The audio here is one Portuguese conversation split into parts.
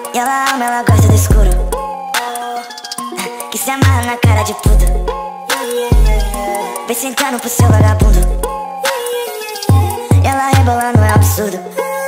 E ela ama, ela gosta do escuro, que se amarra na cara de puta. Vem sentando pro seu vagabundo, e ela rebolando é um absurdo.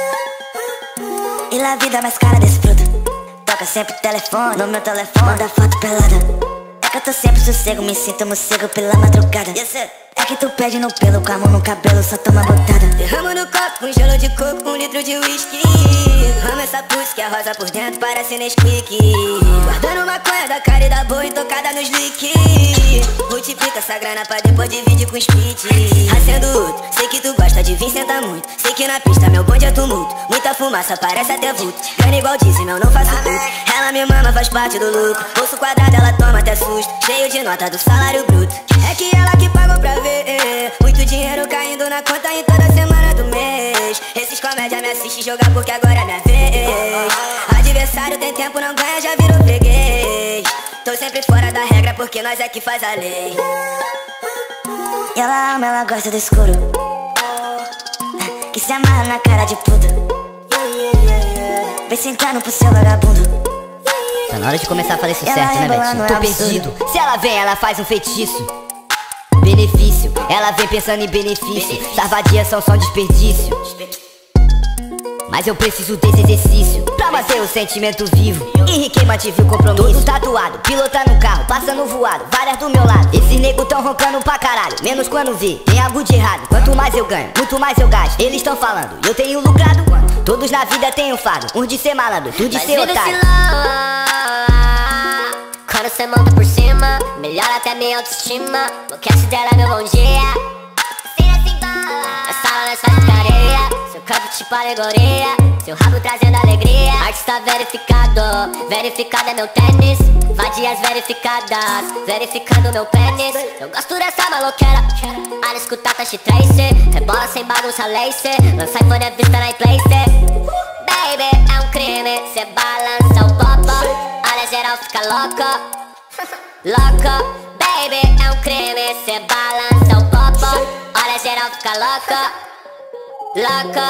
E lá a vida mais cara desse fruto. Toca sempre telefone, no meu telefone manda foto pelada. É que eu tô sempre sossego, me sinto morcego pela madrugada. É que tu pede no pelo, com a mão no cabelo, só toma botada. Derramo no copo um gelo de coco, 1 litro de whisky. Amo essa pussy que é rosa por dentro, parece Nesquik. Guardando maconha da cara e da boa e tocada nos leak. Multiplica essa grana pra depois dividir com split. Acendo outro, sei que tu gosta de vir, senta muito. Sei que na pista meu bonde é tumulto. Muita fumaça, parece até vulto. Grana igual dizem, eu não faço tudo. Ela me mama, faz parte do lucro. Bolso quadrado, ela toma até susto. Cheio de nota do salário bruto. É que ela que pagou pra ver. Muito dinheiro caindo na conta em toda semana do mês. Esses comédia me assistem jogar porque agora é minha vez. Adversário tem tempo, não ganha, já virou freguês. Tô sempre fora da regra porque nós é que faz a lei. E ela ama, ela gosta do escuro, que se amarra na cara de puta. Vem sentando pro seu vagabundo. Tá na hora de começar a fazer isso certo, né, Betinho? Tô perdido. Se ela vem, ela faz um feitiço. Benefício, ela vem pensando em benefício. Sarvadias são só desperdício. Mas eu preciso desse exercício pra manter o sentimento vivo. Enriquei, mantive o compromisso. Todo tatuado, pilotando um carro, passando voado, várias do meu lado. Esses nego tão roncando pra caralho, menos quando vê tem algo de errado. Quanto mais eu ganho, muito mais eu gasto. Eles tão falando, eu tenho lucrado. Todos na vida têm um fardo, uns de ser malandro, tu de ser otário. Quando cê monta por cima, melhora até minha autoestima. O cast dela é meu bom dia. Na sala nessa careia, seu corpo tipo alegoria, seu rabo trazendo alegria. Artista verificado, verificado é meu tênis. Vadias verificadas, verificando meu pênis. Eu gosto dessa maloqueira, para escutar Tashi Tracer. Rebola sem bagunça laser, lança iPhone é vista na iPlace. Baby, é um crime, cê balança o popo. Olha geral fica louca, louca. Baby, é um crime, cê balança o popo. Olha geral fica louca, louca.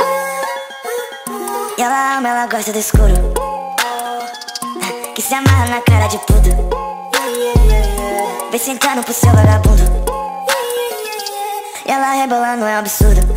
E ela ama, ela gosta do escuro, que se amarra na cara de puta. Vem sentando pro seu vagabundo, e ela rebolando é um absurdo.